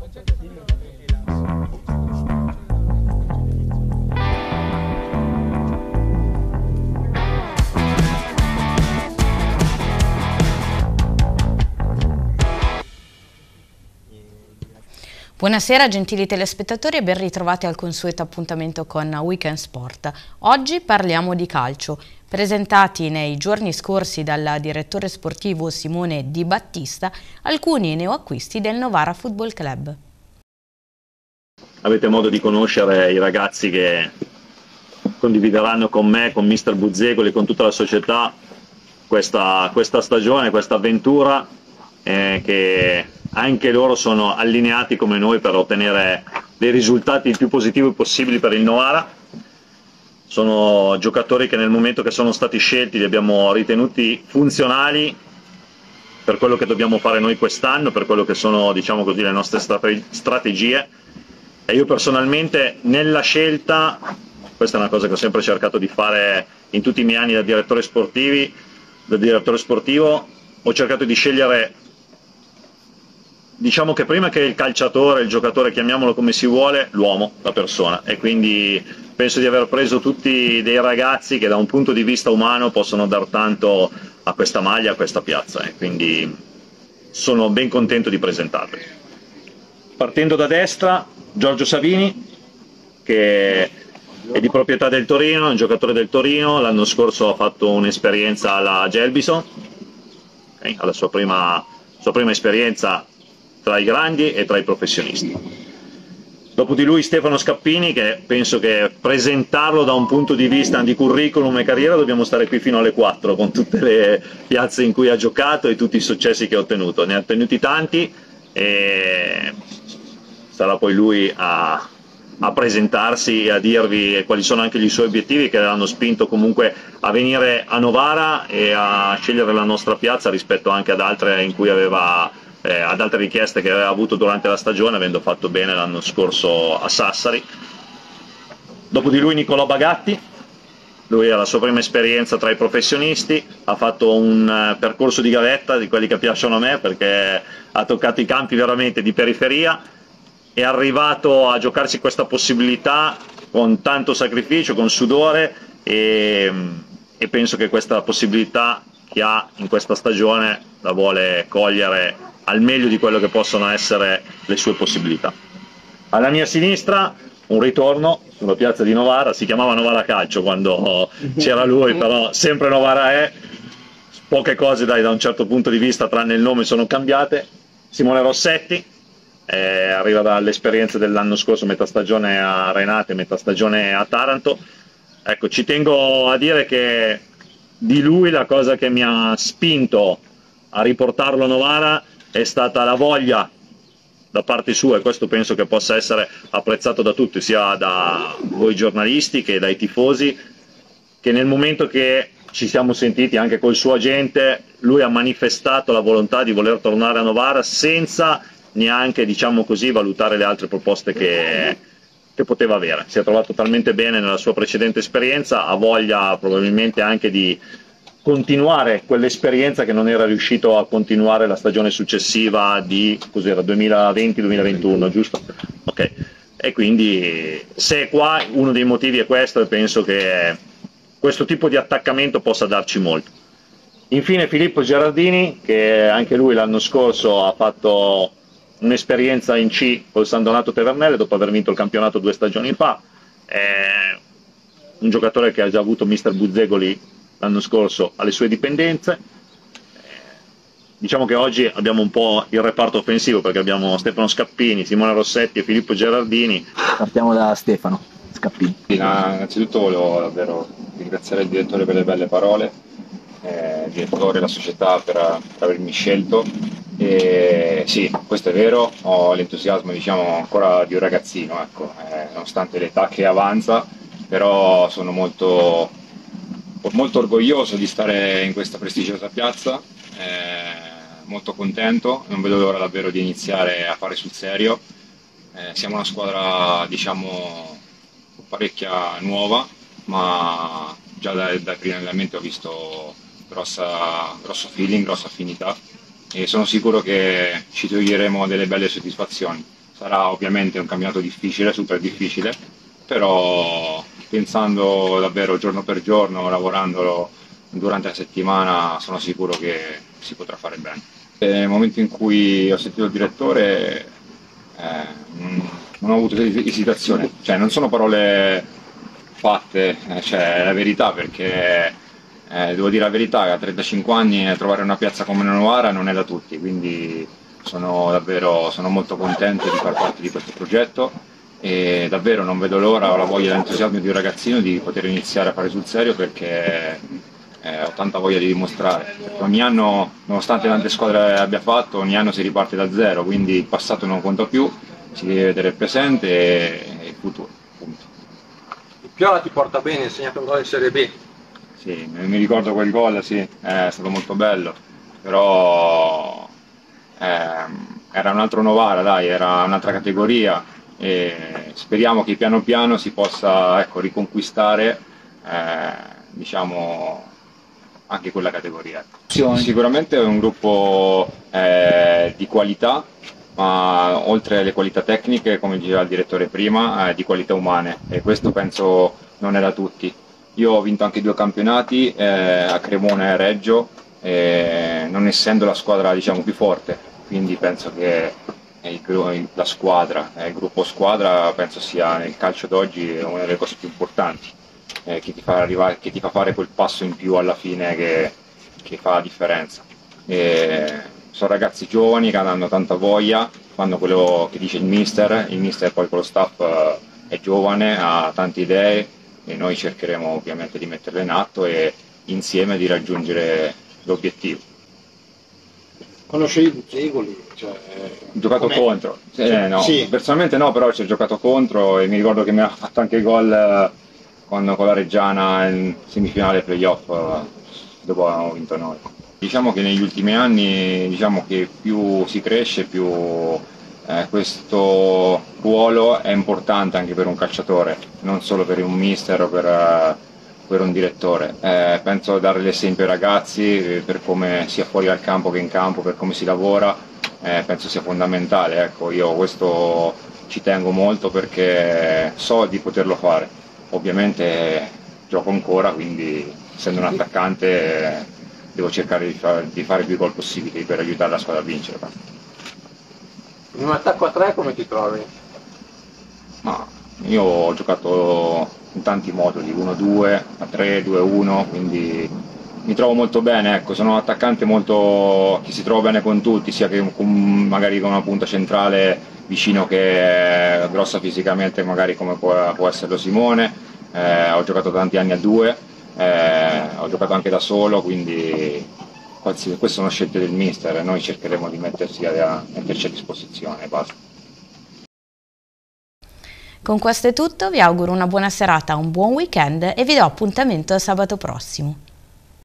Buonasera gentili telespettatori e ben ritrovati al consueto appuntamento con Weekend Sport. Oggi parliamo di calcio, presentati nei giorni scorsi dal direttore sportivo Simone Di Battista alcuni neoacquisti del Novara Football Club. Avete modo di conoscere i ragazzi che condivideranno con me, con mister Buzzegoli e con tutta la società questa stagione, questa avventura che anche loro sono allineati come noi per ottenere dei risultati il più positivi possibili per il Novara. Sono giocatori che nel momento che sono stati scelti li abbiamo ritenuti funzionali per quello che dobbiamo fare noi quest'anno, per quello che sono, diciamo così, le nostre strategie. E io personalmente nella scelta, questa è una cosa che ho sempre cercato di fare in tutti i miei anni da direttore sportivo, ho cercato di scegliere, diciamo che prima che il calciatore, il giocatore, chiamiamolo come si vuole, l'uomo, la persona, e quindi penso di aver preso tutti dei ragazzi che da un punto di vista umano possono dar tanto a questa maglia, a questa piazza, e quindi sono ben contento di presentarli. Partendo da destra, Giorgio Savini, che è di proprietà del Torino, è un giocatore del Torino, l'anno scorso ha fatto un'esperienza alla Gelbison, alla sua prima esperienza tra i grandi e tra i professionisti. Dopo di lui Stefano Scappini, che penso che presentarlo da un punto di vista di curriculum e carriera dobbiamo stare qui fino alle 4 con tutte le piazze in cui ha giocato e tutti i successi che ha ottenuto. Ne ha ottenuti tanti e sarà poi lui a presentarsi e a dirvi quali sono anche i suoi obiettivi che l'hanno spinto comunque a venire a Novara e a scegliere la nostra piazza rispetto anche ad altre in cui aveva ad altre richieste che aveva avuto durante la stagione, avendo fatto bene l'anno scorso a Sassari. Dopo di lui Nicolò Bagatti, lui ha la sua prima esperienza tra i professionisti, ha fatto un percorso di gavetta, di quelli che piacciono a me, perché ha toccato i campi veramente di periferia, è arrivato a giocarsi questa possibilità con tanto sacrificio, con sudore, e penso che questa possibilità che ha in questa stagione la vuole cogliere al meglio di quello che possono essere le sue possibilità. Alla mia sinistra un ritorno sulla piazza di Novara, si chiamava Novara Calcio quando c'era lui, però sempre Novara è, poche cose da un certo punto di vista tranne il nome sono cambiate. Simone Rossetti, arriva dall'esperienza dell'anno scorso, metà stagione a Renate, metà stagione a Taranto. Ecco, ci tengo a dire che di lui la cosa che mi ha spinto a riportarlo a Novara è stata la voglia da parte sua, e questo penso che possa essere apprezzato da tutti, sia da voi giornalisti che dai tifosi, che nel momento che ci siamo sentiti anche col suo agente, lui ha manifestato la volontà di voler tornare a Novara senza neanche, diciamo così, valutare le altre proposte che poteva avere. Si è trovato talmente bene nella sua precedente esperienza, ha voglia probabilmente anche di continuare quell'esperienza che non era riuscito a continuare la stagione successiva di, cos'era, 2020-2021, giusto? Ok, e quindi se è qua uno dei motivi è questo, e penso che questo tipo di attaccamento possa darci molto. Infine Filippo Gerardini, che anche lui l'anno scorso ha fatto un'esperienza in C col San Donato Tevernelle dopo aver vinto il campionato 2 stagioni fa, è un giocatore che ha già avuto mister Buzzegoli l'anno scorso alle sue dipendenze. Diciamo che oggi abbiamo un po' il reparto offensivo, perché abbiamo Stefano Scappini, Simone Rossetti e Filippo Gerardini. Partiamo da Stefano Scappini. Innanzitutto volevo davvero ringraziare il direttore per le belle parole, il direttore e la società per avermi scelto. E sì, questo è vero, ho l'entusiasmo, diciamo, ancora di un ragazzino, ecco, nonostante l'età che avanza, però sono molto orgoglioso di stare in questa prestigiosa piazza, molto contento, non vedo l'ora davvero di iniziare a fare sul serio. Siamo una squadra, diciamo, parecchia nuova, ma già dai primi allenamenti ho visto grosso feeling, grossa affinità, e sono sicuro che ci toglieremo delle belle soddisfazioni. Sarà ovviamente un campionato difficile, super difficile, però pensando davvero giorno per giorno, lavorandolo durante la settimana, sono sicuro che si potrà fare bene. Nel momento in cui ho sentito il direttore non ho avuto esitazione, cioè non sono parole fatte, cioè è la verità, perché devo dire la verità, a 35 anni trovare una piazza come Novara non è da tutti, quindi sono molto contento di far parte di questo progetto e davvero non vedo l'ora, ho la voglia e l'entusiasmo di un ragazzino di poter iniziare a fare sul serio, perché ho tanta voglia di dimostrare. Ogni anno, nonostante tante squadre abbia fatto, ogni anno si riparte da zero, quindi il passato non conta più, si deve vedere il presente e il futuro. Punto. Il Piola ti porta bene, hai segnato un gol in Serie B. Sì, mi ricordo quel gol, sì, è stato molto bello, però era un altro Novara, dai, era un'altra categoria e speriamo che piano piano si possa, ecco, riconquistare diciamo, anche quella categoria. Sicuramente è un gruppo di qualità, ma oltre alle qualità tecniche, come diceva il direttore prima, di qualità umane, e questo penso non è da tutti. Io ho vinto anche 2 campionati a Cremona e a Reggio, non essendo la squadra, diciamo, più forte, quindi penso che la squadra, il gruppo squadra, penso sia nel calcio d'oggi una delle cose più importanti, che ti fa arrivare, che ti fa fare quel passo in più alla fine che fa la differenza. Sono ragazzi giovani che hanno tanta voglia, fanno quello che dice il mister poi con lo staff è giovane, ha tante idee e noi cercheremo ovviamente di metterle in atto e insieme di raggiungere l'obiettivo. Conoscevi Buzzegoli? Cioè, Ho giocato contro, no, sì. personalmente no, però ci ho giocato contro e mi ricordo che mi ha fatto anche gol con la Reggiana in semifinale playoff, dopo avevamo vinto noi. Diciamo che negli ultimi anni, diciamo che più si cresce, più questo ruolo è importante anche per un calciatore, non solo per un mister o per un direttore. Penso a dare l'esempio ai ragazzi per come sia fuori dal campo che in campo, per come si lavora, penso sia fondamentale. Ecco, io questo ci tengo molto perché so di poterlo fare. Ovviamente gioco ancora, quindi essendo un attaccante devo cercare di fare più gol possibili per aiutare la squadra a vincere. In un attacco a 3 come ti trovi? Ma io ho giocato in tanti moduli, 1-2, a 3, 2-1, quindi mi trovo molto bene, ecco, sono un attaccante molto che si trova bene con tutti, sia che magari con una punta centrale vicino che è grossa fisicamente, magari come può esserlo Simone. Ho giocato tanti anni a 2, ho giocato anche da solo, quindi queste sono scelte del mister e noi cercheremo di metterci a disposizione, basta. Con questo è tutto, vi auguro una buona serata, un buon weekend e vi do appuntamento sabato prossimo.